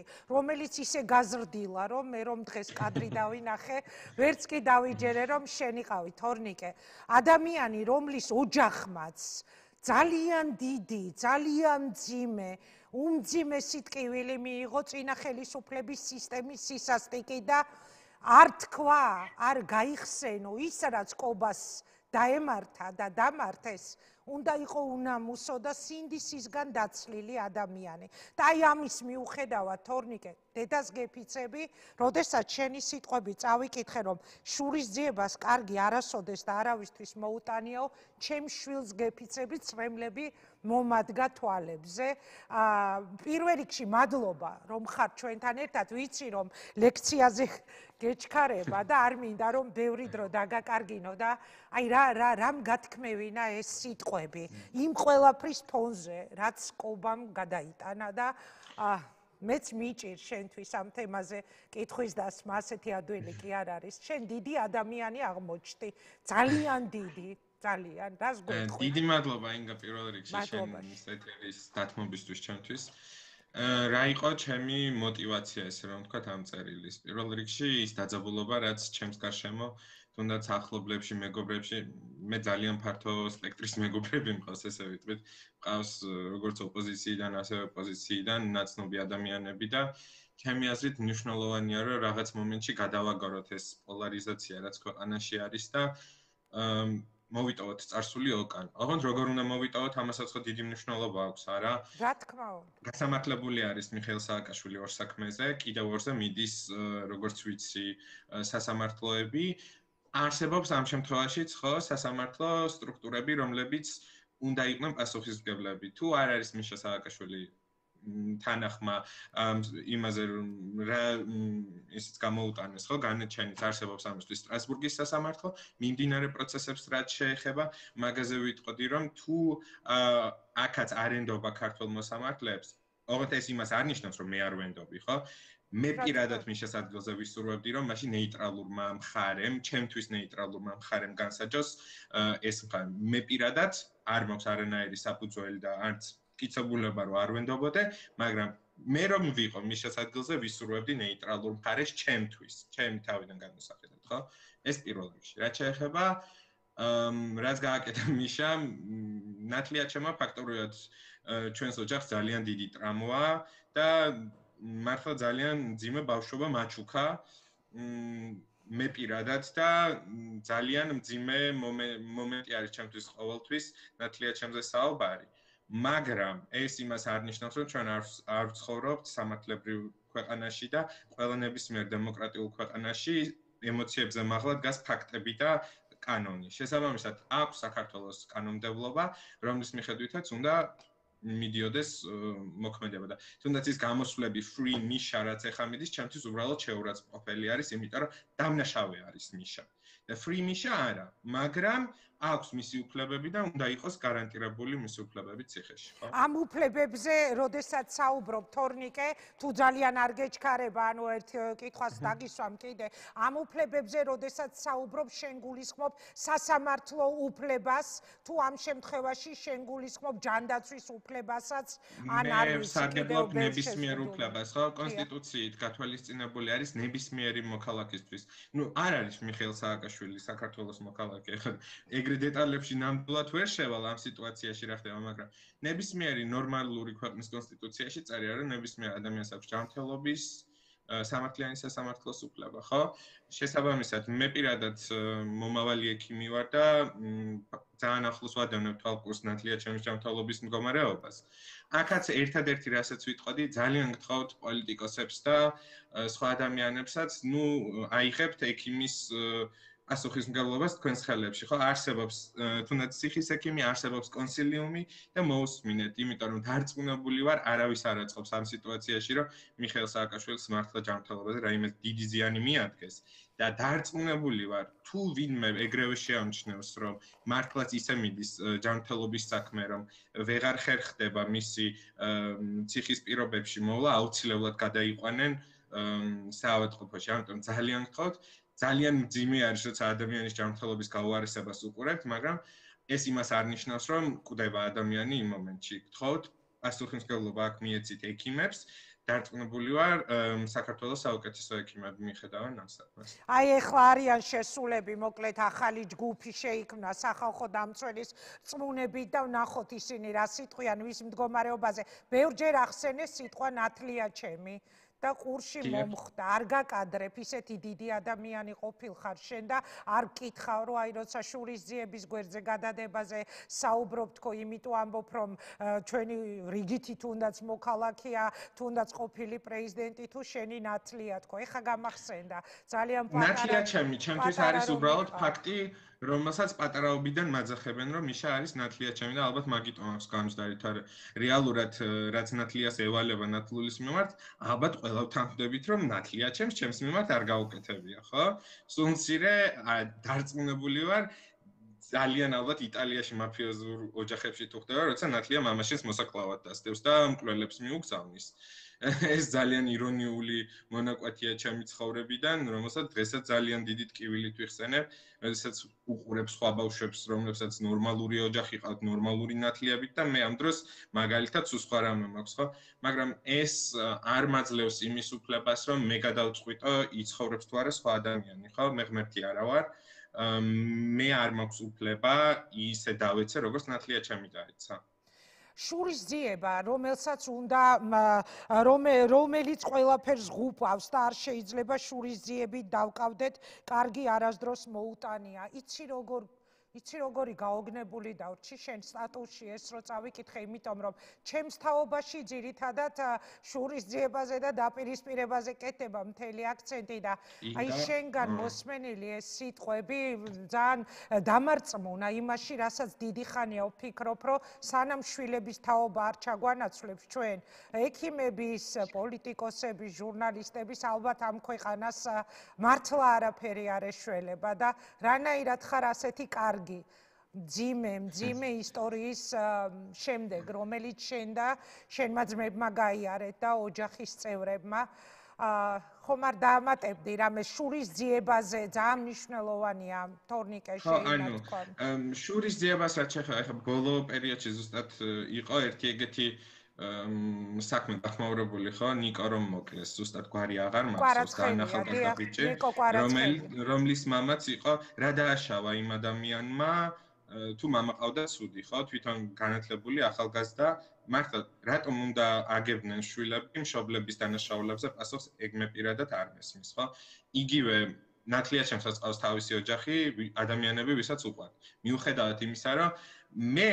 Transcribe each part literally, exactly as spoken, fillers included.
რომელიც ისე გაზრდილა, რომ მე რომ დღეს კადრი დავინახე, ვერც კი დავიჯერე, რომ შენიყავი თორნიკე. ადამიანი, რომლის ოჯახმაც ძალიან დიდი, ძალიან მძიმე, უმძიმესი ტკივილი მიიღო წინა ხელისუფლების სისტემის სისასტიკი და არ თქვა, არ გაიხსენო ის, რაც კობას დაემართა და დამართეს, უნდა იყო უნამუსო და სინდისისგან დაცლილი ადამიანი. და აი ამის მიუხედავად, თორნიკე, დედას გეფიცები, როდესაც შენი სიტყვები წავიკითხე, რომ შურისძიებას კარგი არასოდეს და არავისთვის მოუტანიაო, ჩემ შვილს გეფიცები, წრემლები მომადგა თვალებზე. პირველ რიგში მადლობა, რომ ხარ ჩვენთან ერთად, ვიცი, რომ ლექციაზე გეჩქარება და არ მინდა, რომ ბევრი დრო დაგაკარგინო და აი რა რა რამ გათქმევინა ეს სიტყვები იმ ყველაფრის ფონზე, რაც კობამ გადაიტანა და მეც მიჭირ შენთვის ამ თემაზე კითხვის დასმა, ასეთი ადვილი კი არ არის. შენ დიდი ადამიანი აღმოჩნდი, ძალიან დიდი, ძალიან. რას გვეთქვი? დიდი მადლობა ინგა პირველ რიგში შენ ეთერის დათმობისთვის ჩემთვის. რა იყო ჩემი мотиваცია, ესე რომ ვთქვათ, ამ წერილის. პირველ რიგში ის დაძაბულობა, რაც ჩემს გარშემო, თუნდაც ახლობლებში, მეგობრებში, მე ძალიან ფართო სპექტრის მეგობრები მყავს, ესე ვიტყვით. მყავს როგორც ოპოზიციიდან, ასევე პოზიციიდან ნაცნობი ადამიანები და ჩემი აზრით მნიშვნელოვანია, რომ რაღაც მომენტში გადავაგაროთ ეს პოლარიზაცია, რაც ქვეყანაში არის და მოვიტოვოთ წარსული ოკან. ოღონდ როგორ უნდა მოვიტოვოთ, ამასაც ხო დიდი მნიშვნელობა აქვს, არა? რა თქმა უნდა. გასამართლებული არის მიხეილ სააკაშვილი ორ საქმეზე, კიდევ ორზე მიდის, როგორც ვიცი, სასამართლოები. არსებობს ამ შემთხვევაშიც ხო სასამართლო სტრუქტურები, რომლებიც უნდა იყვნენ პასუხისმგებლები. თუ არ არის მიშა სააკაშვილი თანახმა იმაზე რა ისიც გამოუტანეს ხო განაჩენით არსებობს ამისთვის სტრასბურგის სასამართლო მიმდინარე პროცესებს რაც შეეხება მაგაზე ვიტყოდი რომ თუ აქაც არ ენდობა ქართულ მოსამართლეებს ოღონდ ეს იმას არ ნიშნავს რომ მე არ ვენდობი ხო მე პირადად მის შესაძლოზე ვისურვებდი რომ მაშინ ნეიტრალურმა მხარემ ჩემთვის ნეიტრალურმა მხარემ განსაჯოს ეს მხარე მე პირადად არ მაქვს არანაირი საფუძველი და არც კიცებულება რომ არ ვენდობოდე, მაგრამ მე რომ ვიყო მის შესაძლოზე ვისურვებდი ნეიტრალურ მხარეს ჩემთვის, ჩემი თავიდან განმოსახედად, ხო? ეს პირველ რიგში. რაც შეეხება რაც გააკეთა მიშა, ნათლია ჩემო ფაქტობრივად ჩვენს ოჯახს ძალიან დიდი ტრამვა და მართლა ძალიან მძიმე ბავშვობა მაჩუქა მე პირადად და ძალიან მძიმე მომენტი არის ჩემთვის ყოველთვის ნათლია ჩემზე საუბარი. მაგრამ ეს იმას არ ნიშნავს, რომ ჩვენ არ ვცხოვრობთ სამართლებრივ ქვეყანაში და ყველა ნებისმიერ დემოკრატიულ ქვეყანაში ემოციებზე მაღლა დგას ფაქტები და კანონი. შესაბამისად, აქვს საქართველოს კანონმდებლობა, რომლის მიხედვითაც უნდა მიდიოდეს მოქმედება და თუნდაც ის გამოსვლები free მიშა რაც ეხა მიდის, ჩემთვის უბრალოდ შეურაცხმყოფელი არის, იმიტომ რომ დამნაშავე არის მიშა. და free მიშა არა, მაგრამ აქვს მისი უფლებები და უნდა იყოს გარანტირებული მისი უფლებები ციხეში, ხო? ამ უფლებებზე, როდესაც საუბრობ თორნიკე, თუ ძალიან არ გეჩქარება, ანუ ერთ კითხვას დაგისვამ კიდე, ამ უფლებებზე, როდესაც საუბრობ, შენ გულისხმობ სასამართლო უფლებას, თუ ამ შემთხვევაში შენ გულისხმობ ჯანდაცვის უფლებასაც, ან არ ვიცი, მე სარგებლობ ნებისმიერ უფლებას, ხო? კონსტიტუციით გათვალისწინებული არის ნებისმიერი მოქალაქისთვის. ნუ არ არის მიხეილ სააკაშვილი საქართველოს მოქალაქე, ხო? ეგრე დეტალებში ნამდვილად ვერ შევალ ამ სიტუაციაში რა ხდება, მაგრამ ნებისმიერი ნორმალური ქვეყნის კონსტიტუციაში წერია, რომ ნებისმიერ ადამიანს აქვს ჯანმრთელობის სამართლიანი სასამართლოს უფლება, ხო? შესაბამისად, მე პირადად მომავალი ექიმი ვარ და ძალიან ახლოს ვადევნებ თვალყურს ნათლია ჩემის ჯანმრთელობის მდგომარეობას. აქაც ერთადერთი რასაც ვიტყოდი, ძალიან გთხოვთ პოლიტიკოსებს და სხვა ადამიანებსაც, ნუ აიღებთ ექიმის პასუხისმგებლობას თქვენს ხელებში, ხო? არსებობს თუნდაც ციხის ექიმი, არსებობს კონსილიუმი და მოусმინეთ, იმიტომ რომ დარწმუნებული ვარ, არავის არ აწყობს ამ სიტუაციაში, რომ მიხეილ სააკაშვილის მართლა ჯანმრთელობაზე რაიმე დიდი ზიანი მიადგეს და დარწმუნებული ვარ, თუ ვინმე ეგრევე შეამჩნევს, რომ მართლაც ისე მიდის ჯანმრთელობის საქმე, რომ ვეღარ ხერხდება მისი ციხის პირობებში მოვლა, აუცილებლად გადაიყვანენ საავადმყოფოში. ამიტომ ძალიან გთხოვთ ძალიან მძიმე არის, როცა ადამიანის ჯანმრთელობის გაუარესებას უყურებთ, მაგრამ ეს იმას არ ნიშნავს, რომ კვდება ადამიანი იმ მომენტში. გთხოვთ, პასუხისმგებლობა აქ მიეცით ექიმებს დარწმუნებული ვარ საქართველოს საუკეთესო ექიმები მიხედავენ ამას. აი ეხლა არიან შესულები, მოკლედ ახალი ჯგუფი შეიქმნა სახალხო დამცველის რწმუნებით და ვნახოთ ისინი რა სიტყვიან ვის მდგომარეობაზე. ბევრჯერ ახსენეს სიტყვა ნათლია ჩემი. და ყურში მომხვდა, არ გაკადრებ, ისეთი დიდი ადამიანი ყოფილხარ შენ და არ ვკითხავ, რომ აი როცა შურის ძიების გვერდზე გადადებაზე საუბრობ თქო, იმიტომ ამბობ, რომ ჩვენი რიგითი თუნდაც მოქალაქეა, თუნდაც ყოფილი პრეზიდენტი თუ შენი ნათლია თქო. ეხა გამახსენდა. ძალიან პატარა. ნათლია ჩემი, ჩემთვის არის უბრალოდ ფაქტი, რომელსაც პატარაობიდან მაძახებენ, რომ მიშა არის ნათლია ჩემი და ალბათ მაგიტომ აქვს გამჯდარი, თორე რეალურად რაც ნათლიას ევალება ნათლულის მიმართ, ალბათ ყველა ვთანხმდებით, რომ ნათლია ჩემს ჩემს მიმართ არ გაუკეთებია, ხო? სულ მცირე დარწმუნებული ვარ, ძალიან ალბათ იტალიაში მაფიოზურ ოჯახებში თუ ხდება, როცა ნათლია მამაშენს მოსაკლავად დასდევს და მკვლელებს მიუგზავნის. ეს ძალიან ირონიული მონაკვეთია ჩემი ცხოვრებიდან, რომელსაც დღესაც ძალიან დიდი ტკივილით ვიხსენებ, როდესაც უყურებ სხვა ბავშვებს, რომლებსაც ნორმალური ოჯახი ყავთ, ნორმალური ნათლიებით და მე ამ დროს მაგალითად სულ სხვა რამე მაქვს, ხო? მაგრამ ეს არ მაძლევს იმის უფლებას, რომ მე გადავწყვიტო, იცხოვრებს თუ არა სხვა ადამიანი, ხო? მე ღმერთი არა ვარ. მე არ მაქვს უფლება ისე დავეცე, როგორც ნათლია ჩემი დაეცა. შურის ძიება, რომელსაც უნდა რომელიც ყველაფერს ღუპავს და არ შეიძლება შურის ძიებით დავკავდეთ, კარგი არასდროს მოუტანია. იცი როგორ იცი როგორი გაოგნებული დავრჩი შენ სტატუსში ეს რო წავიკითხე, იმიტომ რომ ჩემს თაობაში ძირითადად შურის ძიებაზე და დაპირისპირებაზე კეთდება მთელი აქცენტი და აი შენგან მოსმენილი ეს სიტყვები ძალიან დამარწმუნა იმაში, რასაც დიდი ხანია ვფიქრობ, რომ სანამ შვილების თაობა არ ჩაგვანაცვლებს ჩვენ, ექიმების, პოლიტიკოსების, ჟურნალისტების, ალბათ ამ ქვეყანას მართლა არაფერი არ ეშველება და რანაირად ხარ ასეთი კარგი ძიმე, ძიმე ისტორიის შემდეგ, რომელიც შენ და შენმა ძმებმა გაიარეთ და ოჯახის წევრებმა. ხომ არ დაამატებდი რამე შურის ძიებაზე ძალიან მნიშვნელოვანია თორნიკე შეიძლება თქვა. შურის ძიებას რაც შეხება, ეხლა ბოლო პერიოდში ზუსტად იყო ერთი ეგეთი საქმე დახმაურებული ხო ნიკო რომ მოკლეს ზუსტად გვარი აღარ მახსოვს განახალგა ბიჭი რომლის მამაც იყო რა დააშავა იმ ადამიანმა თუ მამა ყავდა ცუდი ხო თვითონ განათლებული ახალგაზრდა მართლა რატომ უნდა აგებდნენ შვილები მშობლების დანაშაულებზე პასუხს ეგ მე პირადად არ მესმის ხო იგივე ნათლია შემსაც ყავს თავისი ოჯახი ადამიანები ვისაც უყვართ მიუხედავად იმისა რომ მე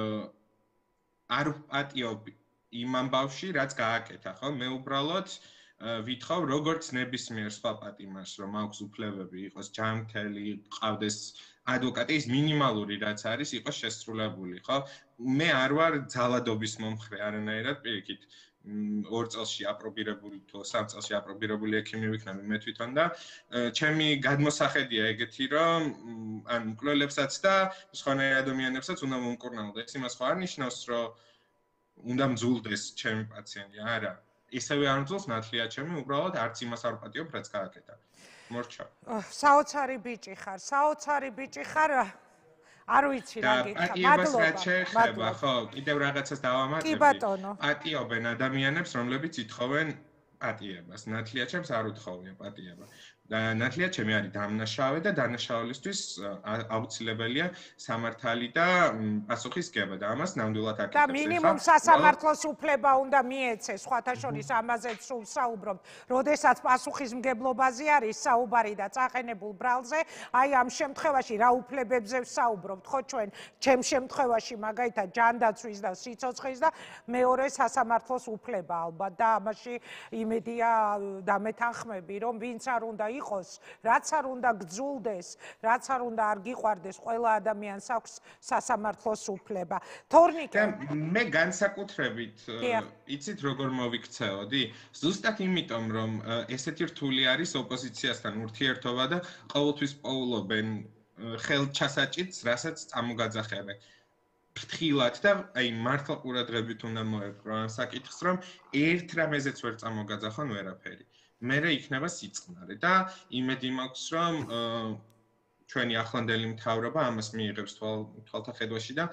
არ ვპატიობ იმ ამბავში რაც გააკეთა ხო მე უბრალოდ ვითხოვ როგორც ნებისმიერ სხვა პატიმარს რომ აქვს უფლებები იყოს ჯანმრთელი ყავდეს ადვოკატი ის მინიმალური რაც არის იყოს შესრულებული ხო მე არ ვარ ძალადობის მომხრე არანაირად პირიქით ორ წელში აპრობირებული თუ სამ წელში აპრობირებული ექიმი ვიქნები მე თვითონ და ჩემი გადმოსახედია ეგეთი რომ ან მკვლელებსაც და სხვანაირ ადამიანებსაც უნდა მომკურნალო ეს იმას ხო არ ნიშნავს რომ უნდა მძულდეს ჩემი პაციენტი არა ისევე არ მძულს ნათლია ჩემი უბრალოდ არც იმას არ ვპატიობ რაც გააკეთა მორჩა საოცარი ბიჭი ხარ საოცარი ბიჭი ხარ არ ვიცი რა გიქნა მადლობა ხო კიდევ რაღაცას დავამატებდი პატიობენ ადამიანებს რომლებიც ითხოვენ პატიებას ნათლია ჩემს არ უთხოვია პატიება და ნათლია ჩემი არის დამნაშავე და დანაშაულისთვის აუცილებელია სამართალი და პასუხისგება და ამას ნამდვილად აკეთებს. და მინიმუმ სასამართლოს უფლება უნდა მიეცეს, სხვათა შორის ამაზეც სულ საუბრობთ. როდესაც პასუხისმგებლობაზე არის საუბარი და წაყენებულ ბრალზე, აი ამ შემთხვევაში რა უფლებებზე ვსაუბრობთ, ხო ჩვენ, ჩემ შემთხვევაში მაგალითად ჯანდაცვის და სიცოცხლის და მეორე სასამართლოს უფლება ალბათ და ამაში იმედია დამეთანხმები, რომ ვინც არ უნდა იყოს, რაც არ უნდა გძულდეს, რაც არ უნდა არ გიყვარდეს, ყველა ადამიანს აქვს სასამართლოს უფლება. თორნიკე, მე განსაკუთრებით იცით როგორ მოვიქცეოდი? ზუსტად იმიტომ, რომ ესეთი რთული არის ოპოზიციასთან ურთიერთობა და ყოველთვის პოულობენ ხელჩასაჭიც, რასაც წამოგაძახებენ. ფრთხილად და აი მართლა ყურადღებით უნდა მოეპყრო ამ საკითხს, რომ ერთ რამეზეც ვერ წამოგაძახონ ვერაფერი. მერე იქნება სიწყნარე და იმედი მაქვს რომ ჩვენი ახლანდელი მთავრობა ამას მიიღებს თვალთახედვაში და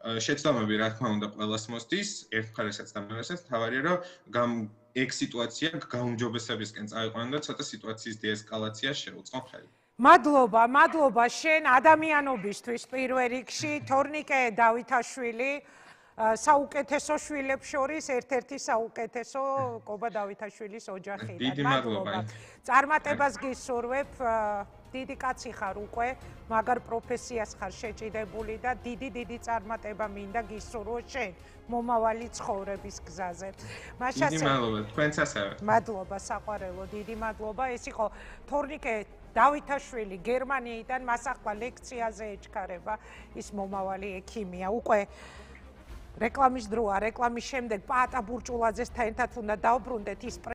შეცდომები რა თქმა უნდა ყველას მოსდის, ერთ მხარესაც და მეორესაც თავარია რომ ეგ სიტუაცია გაუმჯობესებისკენ წაიყვანა და ცოტა სიტუაციის დეესკალაცია შეუწყო ხელი. მადლობა, მადლობა შენ ადამიანობისთვის პირველ რიგში, თორნიკე დავითაშვილი, საუკეთესო შვილებს შორის ერთ-ერთი საუკეთესო კობა დავითაშვილის ოჯახიდან. დიდი მადლობა. წარმატებას გისურვებ, დიდი კაცი ხარ უკვე, მაგარ პროფესიას ხარ შეჭიდებული და დიდი დიდი წარმატება მინდა გისურვო შენ მომავალი ცხოვრების გზაზე. დიდი მადლობა, თქვენც ასევე. მადლობა, საყვარელო, დიდი მადლობა. ეს იყო თორნიკე დავითაშვილი გერმანიიდან, მას ახლა ლექციაზე ეჩქარება, ის მომავალი ექიმია. უკვე რეკლამის დროა, რეკლამის შემდეგ პაატა ბურჭულაძესთან ერთად უნდა დავბრუნდეთ ის